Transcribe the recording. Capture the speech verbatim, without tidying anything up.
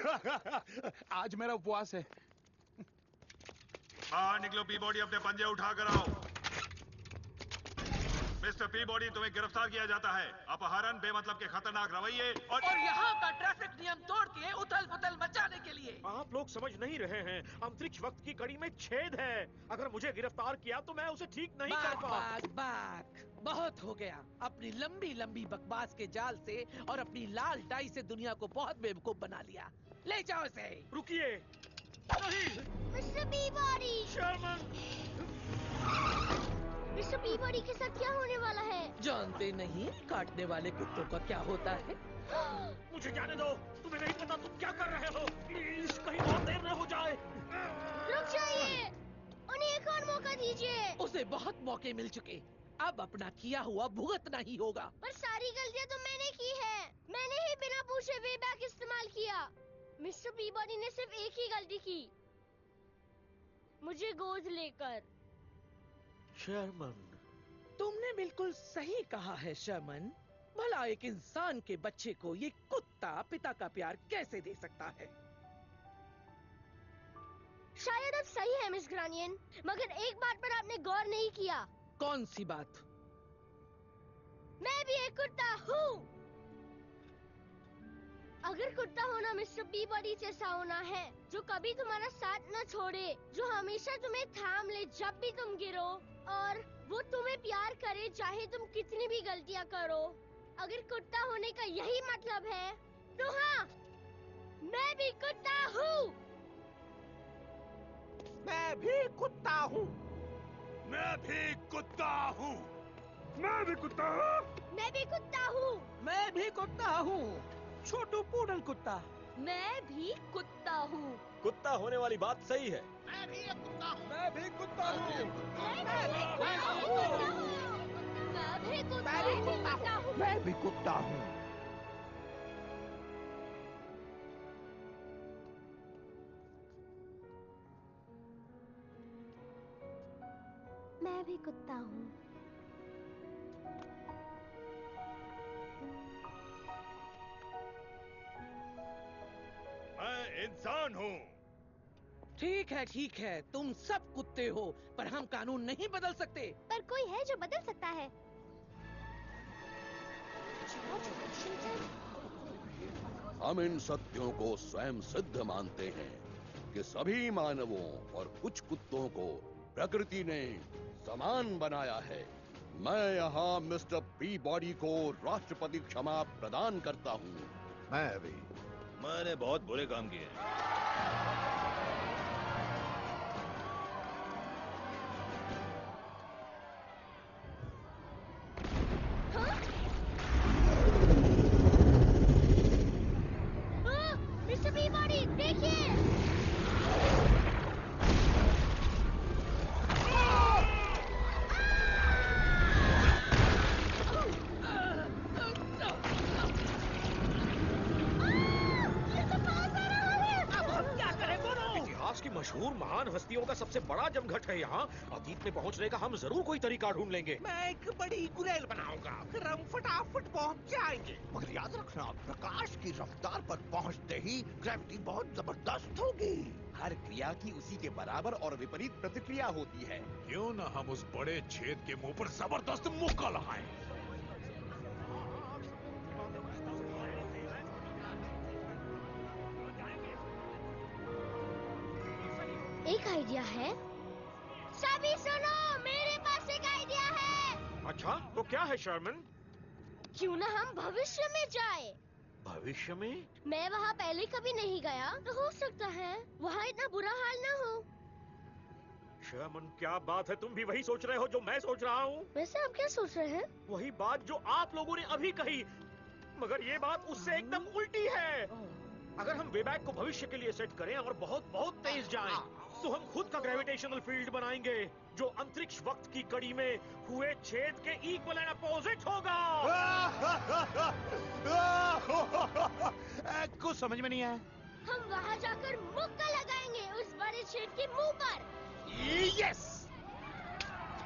आज मेरा उपवास है। बाहर निकलो पीबॉडी, अपने पंजे उठा कर आओ। मिस्टर पीबॉडी, तुम्हें गिरफ्तार किया जाता है। अपहरण, बेमतलब के खतरनाक रवैये और, और यहाँ का ट्रैफिक नियम तोड़ के उथल पुथल मचाने के लिए। आप लोग समझ नहीं रहे हैं, अंतरिक्ष वक्त की कड़ी में छेद है। अगर मुझे गिरफ्तार किया तो मैं उसे ठीक नहीं कर पाऊंगा। बाक बाक बहुत हो गया। अपनी लंबी लंबी बकवास के जाल से और अपनी लाल टाई से दुनिया को बहुत बेवकूफ बना लिया। ले जाओ इसे। रुकिए, नहीं। Mister Peabody! Sherman! Mister Peabody के साथ क्या होने वाला है? जानते नहीं काटने वाले कुत्तों का क्या होता है? मुझे जाने दो, तुम्हें नहीं पता तुम क्या कर रहे हो। प्लीज कहीं बहुत देर न हो जाए। रुक जाइए, उन्हें एक और मौका दीजिए। उसे बहुत मौके मिल चुके, अब अपना किया हुआ भुगतना ही होगा। पर सारी गलतियां तो मैंने की है। मैंने ही बिना पूछे वे बैग इस्तेमाल किया। मिस्टर पीबॉडी ने सिर्फ एक ही गलती की, मुझे गोद लेकर। शर्मन, तुमने बिल्कुल सही कहा है शर्मन। भला एक इंसान के बच्चे को ये कुत्ता पिता का प्यार कैसे दे सकता है? शायद अब सही है मिस ग्रानियन, मगर एक बात पर आपने गौर नहीं किया। कौन सी बात? मैं भी एक कुत्ता हूँ। अगर कुत्ता होना मिस्टर पीबॉडी जैसा होना है, जो कभी तुम्हारा साथ न छोड़े, जो हमेशा तुम्हें थाम ले जब भी तुम गिरो, और वो तुम्हें प्यार करे चाहे तुम कितनी भी गलतियाँ करो। अगर कुत्ता होने का यही मतलब है, तो हाँ, मैं भी कुत्ता हूँ। मैं भी कुत्ता हूँ। मैं भी कुत्ता हूँ। मैं भी कुत्ता हूँ। मैं भी कुत्ता हूँ। मैं भी कुत्ता हूँ। छोटू पूडल कुत्ता। मैं भी कुत्ता हूँ। कुत्ता होने वाली बात सही है। मैं भी एक कुत्ता हूँ। मैं भी कुत्ता हूँ। मैं भी कुत्ता हूँ। मैं भी कुत्ता हूँ। मैं भी कुत्ता हूँ। मैं इंसान हूँ। ठीक है ठीक है, तुम सब कुत्ते हो, पर हम कानून नहीं बदल सकते। पर कोई है जो बदल सकता है। हम इन सत्यों को स्वयं सिद्ध मानते हैं कि सभी मानवों और कुछ कुत्तों को प्रकृति ने समान बनाया है। मैं यहाँ मिस्टर पीबॉडी को राष्ट्रपति क्षमा प्रदान करता हूँ। मैं भी। मैंने बहुत बुरे काम किए। मिस्टर पीबॉडी देखिए। इतिहास की मशहूर महान हस्तियों का सबसे बड़ा जमघट है यहाँ। अतीत में पहुँचने का हम जरूर कोई तरीका ढूंढ लेंगे। मैं एक बड़ी गुलेल बनाऊंगा, फिर हम फटाफट पहुंच जाएंगे। मगर याद रखना, प्रकाश की रफ्तार पर पहुंचते ही ग्रेविटी बहुत जबरदस्त होगी। हर क्रिया की उसी के बराबर और विपरीत प्रतिक्रिया होती है। क्यों न हम उस बड़े छेद के मुंह पर जबरदस्त मुक्का लगाएं? एक आइडिया है। सभी सुनो, मेरे पास एक आइडिया है। अच्छा, तो क्या है शर्मन? क्यों ना हम भविष्य में जाए? भविष्य में? मैं वहाँ पहले कभी नहीं गया, तो हो सकता है वहाँ इतना बुरा हाल ना हो। शर्मन, क्या बात है, तुम भी वही सोच रहे हो जो मैं सोच रहा हूँ? वैसे आप क्या सोच रहे हैं? वही बात जो आप लोगों ने अभी कही, मगर ये बात उससे एकदम उल्टी है। अगर हम वेबैक को भविष्य के लिए सेट करें और बहुत बहुत तेज जाएं, तो हम खुद का ग्रेविटेशनल फील्ड बनाएंगे, जो अंतरिक्ष वक्त की कड़ी में हुए छेद के इक्वल एंड अपोजिट होगा। कुछ समझ में नहीं आया। हम वहाँ जाकर मुक्का लगाएंगे उस बड़े छेद के मुंह पर। यस!